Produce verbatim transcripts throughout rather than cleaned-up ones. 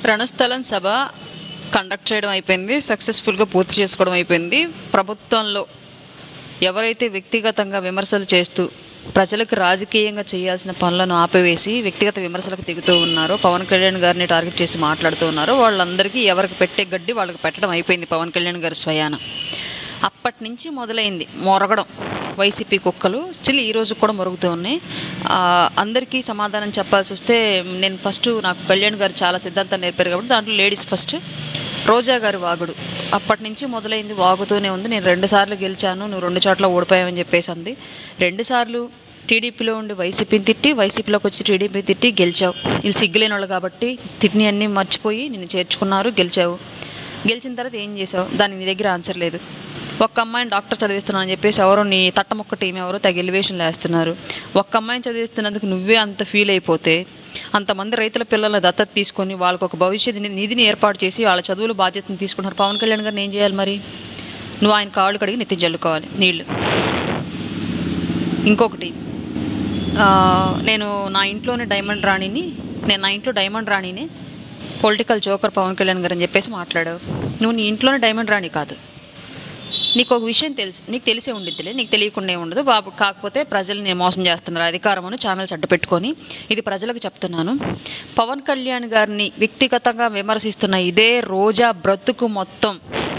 రణస్థలం సభ conduct చేయడం అయిపోయింది, సక్సెస్ఫుల్గా పూర్తి చేసుకోవడం అయిపోయింది. ప్రభుత్వంలో ఎవరైతే వ్యక్తిగతంగా విమర్శలు చేస్తూ ప్రజలకు రాజకీయంగా చేయాల్సిన పనులను ఆపివేసి వ్యక్తిగత విమర్శలకు దిగుతూ ఉన్నారో, పవన్ కళ్యాణ్ గారిని టార్గెట్ చేసి మాట్లాడుతూ ఉన్నారో వాళ్ళందరికీ ఎవరికి పెట్టే గడ్డి వాళ్ళకి పెట్టడం అయిపోయింది. పవన్ కళ్యాణ్ గారి స్వయాన అప్పటి నుంచి మొదలైంది మొరగడం. వైసీపీ కుక్కలు స్టిల్ ఈ రోజు కూడా మొరుగుతూ ఉన్నాయి. అందరికీ సమాధానం చెప్పాల్సి వస్తే నేను ఫస్ట్ నాకు కళ్యాణ్ గారు చాలా సిద్ధాంతాలు నేర్పారు కాబట్టి దాంట్లో లేడీస్ ఫస్ట్. రోజా గారి వాగుడు అప్పటి నుంచి మొదలైంది, వాగుతూనే ఉంది. నేను రెండు సార్లు గెలిచాను, నువ్వు రెండు చోట్ల ఓడిపోయావని చెప్పేసి అంది. రెండు సార్లు టీడీపీలో ఉండి వైసీపీని తిట్టి, వైసీపీలోకి వచ్చి టీడీపీ తిట్టి గెలిచావు. వీళ్ళు సిగ్గులేని వాళ్ళు కాబట్టి తిట్టిని అన్నీ మర్చిపోయి నిన్ను చేర్చుకున్నారు, గెలిచావు. గెలిచిన తర్వాత ఏం చేసావు? దానికి నీ దగ్గర ఆన్సర్ లేదు. ఒక్క అమ్మాయిని డాక్టర్ చదివిస్తున్నానని చెప్పేసి ఎవరో నీ తట్టముక్క టీం ఎవరో తగ్గ ఎలివేషన్లు వేస్తున్నారు. ఒక్క అమ్మాయిని చదివిస్తున్నందుకు నువ్వే అంత ఫీల్ అయిపోతే అంతమంది రైతుల పిల్లల దత్తత తీసుకొని వాళ్ళకు ఒక భవిష్యత్ నిధిని ఏర్పాటు చేసి వాళ్ళ చదువుల బాధ్యతను తీసుకుంటున్నారు. పవన్ కళ్యాణ్ గారిని ఏం చేయాలి మరి? నువ్వు ఆయన కాళ్ళు కడిగి నెత్తి జల్లుకోవాలి నీళ్ళు. ఇంకొకటి, నేను నా ఇంట్లోనే డైమండ్ రాణిని, నేను నా ఇంట్లో డైమండ్ రాణిని, పొలిటికల్ జోకర్ పవన్ కళ్యాణ్ గారు అని చెప్పేసి మాట్లాడావు. నువ్వు నీ ఇంట్లోనే డైమండ్ రాణి కాదు. నీకు ఒక విషయం తెలుసు, నీకు తెలిసే ఉండిద్దిలే, నీకు తెలియకుండా ఉండదు బాబు. కాకపోతే ప్రజల్ని మోసం చేస్తున్నారు అధికారం అని ఛానల్స్ అడ్డు పెట్టుకొని. ఇది ప్రజలకు చెప్తున్నాను. పవన్ కళ్యాణ్ గారిని వ్యక్తిగతంగా విమర్శిస్తున్న ఇదే రోజా బ్రతుకు మొత్తం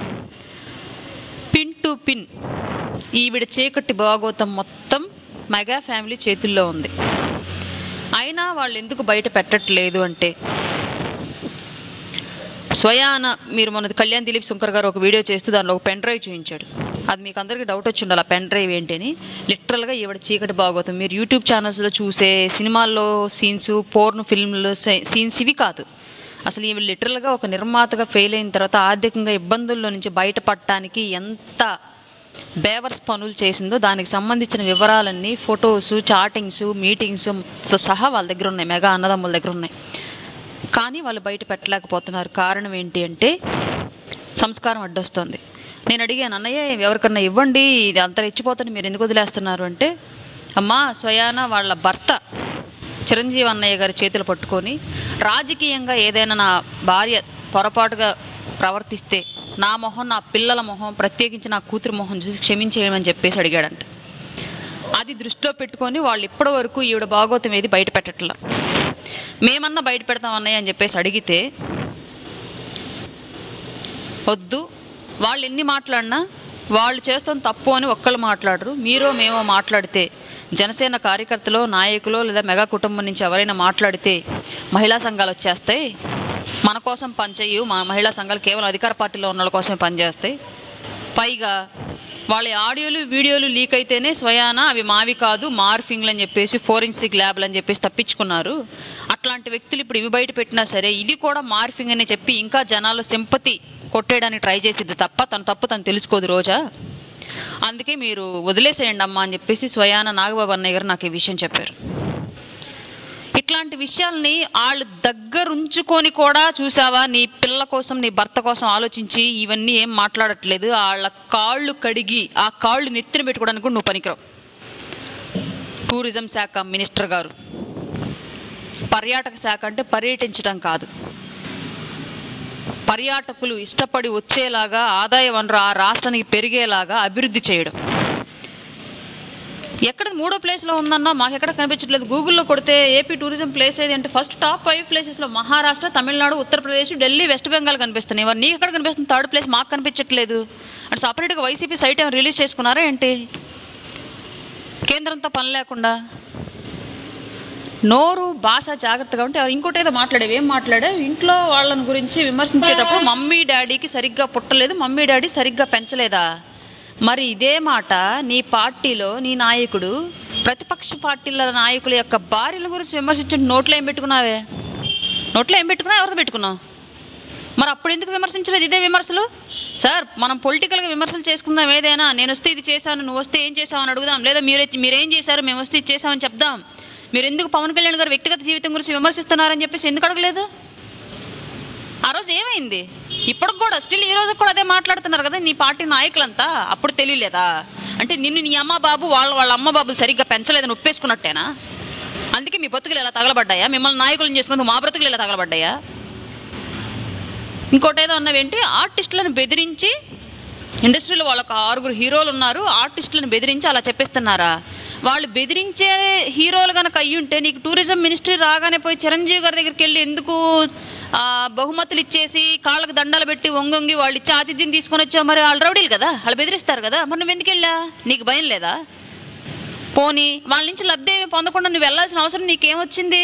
పిన్ టు పిన్ ఈవిడ చీకటి భాగోతం మొత్తం మెగా ఫ్యామిలీ చేతుల్లో ఉంది. అయినా వాళ్ళు ఎందుకు బయట పెట్టట్లేదు అంటే, స్వయాన మీరు మన కళ్యాణ్ దిలీప్ శంకర్ గారు ఒక వీడియో చేస్తూ దానిలో ఒక పెన్ డ్రైవ్ చూపించాడు. అది మీకు అందరికీ డౌట్ వచ్చి ఉండాలి, ఆ పెన్ డ్రైవ్ ఏంటి అని. లిటరల్గా ఈవిడ చీకటి బాగోతాం మీరు యూట్యూబ్ ఛానల్స్లో చూసే సినిమాల్లో సీన్స్, పోర్న్ ఫిల్మ్లో సీన్స్ ఇవి కాదు. అసలు ఈవిడ లిటరల్గా ఒక నిర్మాతగా ఫెయిల్ అయిన తర్వాత ఆర్థికంగా ఇబ్బందుల్లో నుంచి బయటపడటానికి ఎంత బేవర్స్ పనులు చేసిందో దానికి సంబంధించిన వివరాలన్నీ, ఫొటోస్, చాటింగ్స్, మీటింగ్స్ సహా వాళ్ళ దగ్గర ఉన్నాయి, మెగా అన్నదమ్ముల దగ్గర ఉన్నాయి. కానీ వాళ్ళు బయట పెట్టలేకపోతున్నారు. కారణం ఏంటి అంటే సంస్కారం అడ్డొస్తుంది. నేను అడిగాను, అన్నయ్య ఎవరికన్నా ఇవ్వండి, ఇది అంత రెచ్చిపోతుంది, మీరు ఎందుకు వదిలేస్తున్నారు అంటే, అమ్మా స్వయాన వాళ్ళ భర్త చిరంజీవి అన్నయ్య గారి చేతులు పట్టుకొని రాజకీయంగా ఏదైనా నా భార్య పొరపాటుగా ప్రవర్తిస్తే నా మొహం, నా పిల్లల మొహం, ప్రత్యేకించి నా కూతురు మొహం చూసి క్షమించేయమని చెప్పేసి అడిగాడంట. అది దృష్టిలో పెట్టుకొని వాళ్ళు ఇప్పటి వరకు ఈవిడ భాగోతం ఏది బయట పెట్టట్లా. మేమన్నా బయట పెడతాం అన్నయ్య అని చెప్పేసి అడిగితే వద్దు, వాళ్ళు ఎన్ని మాట్లాడినా వాళ్ళు చేస్తాం తప్పు అని ఒక్కళ్ళు మాట్లాడరు. మీరో మేమో మాట్లాడితే, జనసేన కార్యకర్తలో, నాయకులో లేదా మెగా కుటుంబం నుంచి ఎవరైనా మాట్లాడితే మహిళా సంఘాలు వచ్చేస్తాయి. మన కోసం పనిచేయు, మా మహిళా సంఘాలు కేవలం అధికార పార్టీలో ఉన్న వాళ్ళ కోసమే పనిచేస్తాయి. పైగా వాళ్ళ ఆడియోలు, వీడియోలు లీక్ అయితేనే స్వయాన అవి మావి కాదు, మార్ఫింగ్లు అని చెప్పేసి, ఫోరెన్సిక్ ల్యాబ్లు అని చెప్పేసి తప్పించుకున్నారు. అట్లాంటి వ్యక్తులు ఇప్పుడు ఇవి బయట పెట్టినా సరే ఇది కూడా మార్ఫింగ్ అని చెప్పి ఇంకా జనాలు సింపతి కొట్టేయడానికి ట్రై చేసిద్ది తప్ప తన తప్పు తను తెలుసుకోదు రోజా. అందుకే మీరు వదిలేసేయండి అమ్మా అని చెప్పేసి స్వయాన నాగబాబు అన్నయ్య గారు నాకు ఈ విషయం చెప్పారు. ఇట్లాంటి విషయాల్ని వాళ్ళు దగ్గరుంచుకొని కూడా చూసావా, నీ పిల్ల కోసం, నీ భర్త కోసం ఆలోచించి ఇవన్నీ ఏం మాట్లాడట్లేదు. వాళ్ళ కాళ్ళు కడిగి ఆ కాళ్ళు నెత్తిన పెట్టుకోవడానికి కూడా నువ్వు పనికిరావు. టూరిజం శాఖ మినిస్టర్ గారు, పర్యాటక శాఖ అంటే పర్యటించడం కాదు, పర్యాటకులు ఇష్టపడి వచ్చేలాగా ఆదాయ వనరు ఆ రాష్ట్రానికి పెరిగేలాగా అభివృద్ధి చేయడం. ఎక్కడ మూడో ప్లేస్లో ఉందన్నా మాకు ఎక్కడ కనిపించట్లేదు. గూగుల్లో కొడితే ఏపీ టూరిజం ప్లేస్ ఏది అంటే ఫస్ట్ టాప్ ఫైవ్ ప్లేసెస్లో మహారాష్ట్ర, తమిళనాడు, ఉత్తరప్రదేశ్, ఢిల్లీ, వెస్ట్ బెంగాల్ కనిపిస్తున్నాయి. మరి నీకు ఎక్కడ కనిపిస్తుంది? థర్డ్ ప్లేస్ మాకు కనిపించట్లేదు. అంటే సపరేట్గా వైసీపీ సైట్ ఏమైనా రిలీజ్ చేసుకున్నారా ఏంటి? కేంద్రంతో పని లేకుండా నోరు భాష జాగ్రత్తగా ఉంటే. ఇంకోటి ఏదో మాట్లాడేవి, ఏం మాట్లాడావు? ఇంట్లో వాళ్ళని గురించి విమర్శించేటప్పుడు మమ్మీ డాడీకి సరిగ్గా పుట్టలేదు, మమ్మీ డాడీ సరిగ్గా పెంచలేదా? మరి ఇదే మాట నీ పార్టీలో నీ నాయకుడు ప్రతిపక్ష పార్టీల నాయకుల యొక్క భార్యల గురించి విమర్శించే నోట్లో ఏం పెట్టుకున్నావే? నోట్లో ఏం పెట్టుకున్నావు? ఎవరితో పెట్టుకున్నావు? మరి అప్పుడు ఎందుకు విమర్శించలేదు? ఇదే విమర్శలు సార్. మనం పొలిటికల్గా విమర్శలు చేసుకుందాం. ఏదైనా నేను వస్తే ఇది చేశాను, నువ్వు వస్తే ఏం చేసావని అడుగుదాం. లేదా మీరే మీరేం చేశారు, మేము వస్తే ఇది చేసామని చెప్దాం. మీరు ఎందుకు పవన్ కళ్యాణ్ గారు వ్యక్తిగత జీవితం గురించి విమర్శిస్తున్నారని చెప్పేసి ఎందుకు అడగలేదు? ఆ రోజు ఏమైంది? ఇప్పటికి కూడా స్టిల్ ఈ రోజు కూడా అదే మాట్లాడుతున్నారు కదా నీ పార్టీ నాయకులంతా. అప్పుడు తెలియలేదా? అంటే నిన్ను నీ అమ్మ బాబు వాళ్ళ వాళ్ళ అమ్మ బాబులు సరిగ్గా పెంచలేదని ఒప్పేసుకున్నట్టేనా? అందుకే మీ బతుకులు ఎలా తగలబడ్డాయా? మిమ్మల్ని నాయకులను చేసుకున్నందుకు మా బ్రతుకులు ఎలా తగలబడ్డాయా? ఇంకోటి ఏదో అన్నవేంటి, ఆర్టిస్టులను బెదిరించి, ఇండస్ట్రీలో వాళ్ళకు ఆరుగురు హీరోలు ఉన్నారు, ఆర్టిస్టులను బెదిరించి అలా చెప్పిస్తున్నారా? వాళ్ళు బెదిరించే హీరోలు కనుక అయ్యి ఉంటే నీకు టూరిజం మినిస్ట్రీ రాగానే పోయి చిరంజీవి గారి దగ్గరికి వెళ్ళి ఎందుకు బహుమతులు ఇచ్చేసి కాళ్ళకు దండాలు పెట్టి వంగొంగి వాళ్ళు ఇచ్చి ఆతిథ్యం తీసుకొని వచ్చావు? మరి వాళ్ళు రౌడీలు కదా, వాళ్ళు బెదిరిస్తారు కదా, మరి నువ్వు ఎందుకు వెళ్ళా? నీకు భయం లేదా? పోనీ వాళ్ళ నుంచి లబ్ధి ఏమి పొందకుండా నువ్వు వెళ్ళాల్సిన అవసరం నీకేమొచ్చింది?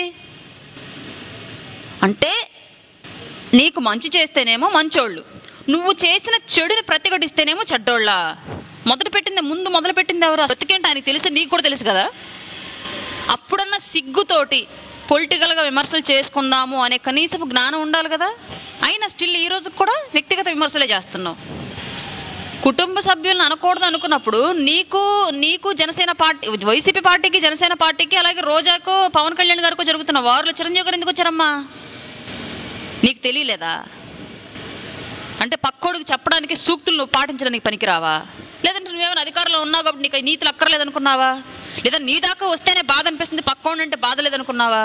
అంటే నీకు మంచి చేస్తేనేమో మంచోళ్ళు, నువ్వు చేసిన చెడుని ప్రతిఘటిస్తేనేమో చెడ్డోళ్ళ. మొదలు పెట్టింది ముందు మొదలు పెట్టింది ఎవరు? బ్రతికేంటి ఆయనకి తెలుసు, నీకు కూడా తెలుసు కదా. అప్పుడన్నా సిగ్గుతోటి పొలిటికల్గా విమర్శలు చేసుకుందాము అనే కనీసపు జ్ఞానం ఉండాలి కదా. అయినా స్టిల్ ఈ రోజు కూడా వ్యక్తిగత విమర్శలే చేస్తున్నావు. కుటుంబ సభ్యులను అనకూడదు అనుకున్నప్పుడు నీకు నీకు జనసేన పార్టీ, వైసీపీ పార్టీకి, జనసేన పార్టీకి, అలాగే రోజాకు, పవన్ కళ్యాణ్ గారికి జరుగుతున్న వారిలో చిరంజీవి గారు ఎందుకు వచ్చారమ్మా? నీకు తెలియలేదా? అంటే పక్కోడికి చెప్పడానికి సూక్తులు నువ్వు పాటించడానికి పనికిరావా? లేదంటే నువ్వేమైనా అధికారంలో ఉన్నావు కాబట్టి నీకు నీతులు అక్కర్లేదనుకున్నావా? లేదా నీ దాకా వస్తేనే బాధ అనిపిస్తుంది, పక్కోడి అంటే బాధ లేదనుకున్నావా?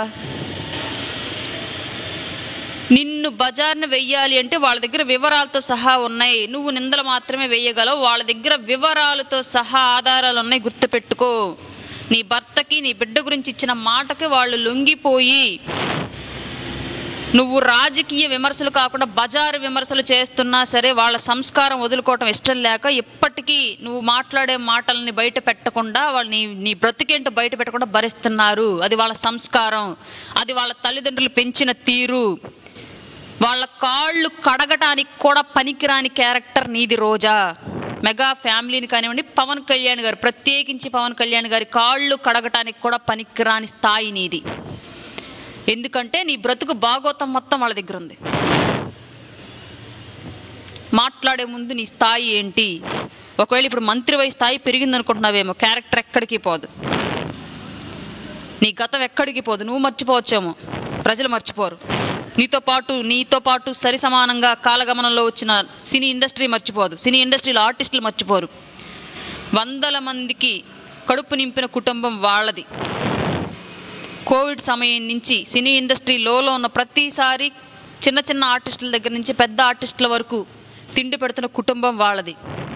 నిన్ను బజార్ను వెయ్యాలి అంటే వాళ్ళ దగ్గర వివరాలతో సహా ఉన్నాయి. నువ్వు నిందలు మాత్రమే వేయగలవు, వాళ్ళ దగ్గర వివరాలతో సహా ఆధారాలు ఉన్నాయి. గుర్తుపెట్టుకో, నీ భర్తకి నీ బిడ్డ గురించి ఇచ్చిన మాటకి వాళ్ళు లొంగిపోయి నువ్వు రాజకీయ విమర్శలు కాకుండా బజారు విమర్శలు చేస్తున్నా సరే వాళ్ళ సంస్కారం వదులుకోవటం ఇష్టం లేక ఇప్పటికీ నువ్వు మాట్లాడే మాటల్ని బయట పెట్టకుండా వాళ్ళు నీ నీ బ్రతికేంటో బయట పెట్టకుండా భరిస్తున్నారు. అది వాళ్ళ సంస్కారం, అది వాళ్ళ తల్లిదండ్రులు పెంచిన తీరు. వాళ్ళ కాళ్ళు కడగటానికి కూడా పనికిరాని క్యారెక్టర్ నీది రోజా. మెగా ఫ్యామిలీని కానివ్వండి, పవన్ కళ్యాణ్ గారు, ప్రత్యేకించి పవన్ కళ్యాణ్ గారి కాళ్ళు కడగటానికి కూడా పనికిరాని స్థాయి నీది. ఎందుకంటే నీ బ్రతుకు భాగోతం మొత్తం వాళ్ళ దగ్గర ఉంది. మాట్లాడే ముందు నీ స్థాయి ఏంటి? ఒకవేళ ఇప్పుడు మంత్రివై స్థాయి పెరిగింది అనుకుంటున్నావేమో, క్యారెక్టర్ ఎక్కడికి పోదు, నీ గతం ఎక్కడికి పోదు. నువ్వు మర్చిపోవచ్చేమో, ప్రజలు మర్చిపోరు. నీతో పాటు నీతో పాటు సరి సమానంగా కాలగమనంలో వచ్చిన సినీ ఇండస్ట్రీ మర్చిపోదు, సినీ ఇండస్ట్రీలో ఆర్టిస్టులు మర్చిపోరు. వందల మందికి కడుపు నింపిన కుటుంబం వాళ్ళది. కోవిడ్ సమయం నుంచి సినీ ఇండస్ట్రీ లోలో ఉన్న ప్రతిసారి చిన్న చిన్న ఆర్టిస్టుల దగ్గర నుంచి పెద్ద ఆర్టిస్టుల వరకు తిండి పెడుతున్న కుటుంబం వాళ్ళది.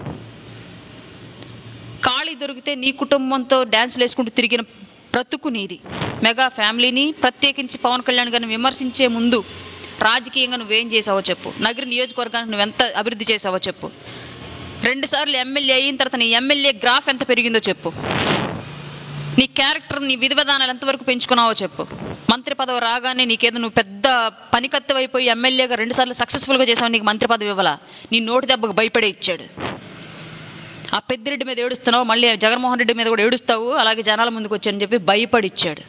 ఖాళీ దొరికితే నీ కుటుంబంతో డ్యాన్సులు వేసుకుంటూ తిరిగిన బ్రతుకు నీది. మెగా ఫ్యామిలీని, ప్రత్యేకించి పవన్ కళ్యాణ్ గారిని విమర్శించే ముందు రాజకీయంగా నువ్వేం చేసావో చెప్పు. నగర నియోజకవర్గానికి నువ్వెంత అభివృద్ధి చేసావో చెప్పు. రెండు సార్లు ఎమ్మెల్యే అయిన తర్వాత నీ ఎమ్మెల్యే గ్రాఫ్ ఎంత పెరిగిందో చెప్పు. నీ క్యారెక్టర్, నీ విధి విధానాలు ఎంతవరకు పెంచుకున్నావో చెప్పు. మంత్రి పదవి రాగానే నీకేదో నువ్వు పెద్ద పనికత్తెవైపోయి ఎమ్మెల్యేగా రెండు సార్లు సక్సెస్ఫుల్గా చేసావు, నీకు మంత్రి పదవి ఇవ్వాలా? నీ నోటి దెబ్బకు భయపడే ఇచ్చాడు. ఆ పెద్దిరెడ్డి మీద ఏడుస్తున్నావు, మళ్ళీ జగన్మోహన్ రెడ్డి మీద కూడా ఏడుస్తావు, అలాగే జనాల ముందుకు వచ్చానని చెప్పి భయపడిచ్చాడు.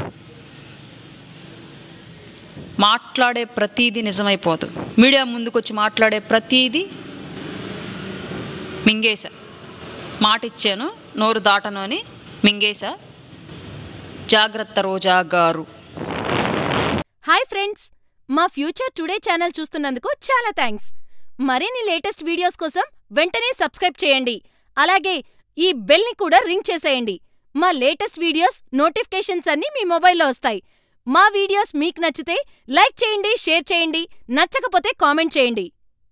మాట్లాడే ప్రతీది నిజమైపోదు. మీడియా ముందుకు వచ్చి మాట్లాడే ప్రతీది మింగేశా, మాట ఇచ్చాను నోరు దాటను అని మింగేశా. జాగ్రత్త రోజా గారు. హాయ్ ఫ్రెండ్స్, మా ఫ్యూచర్ టుడే ఛానల్ చూస్తున్నందుకు చాలా థ్యాంక్స్. మరిన్ని లేటెస్ట్ వీడియోస్ కోసం వెంటనే సబ్స్క్రైబ్ చేయండి. అలాగే ఈ బెల్ ని కూడా రింగ్ చేసేయండి. మా లేటెస్ట్ వీడియోస్ నోటిఫికేషన్స్ అన్నీ మీ మొబైల్లో వస్తాయి. మా వీడియోస్ మీకు నచ్చితే లైక్ చేయండి, షేర్ చేయండి, నచ్చకపోతే కామెంట్ చేయండి.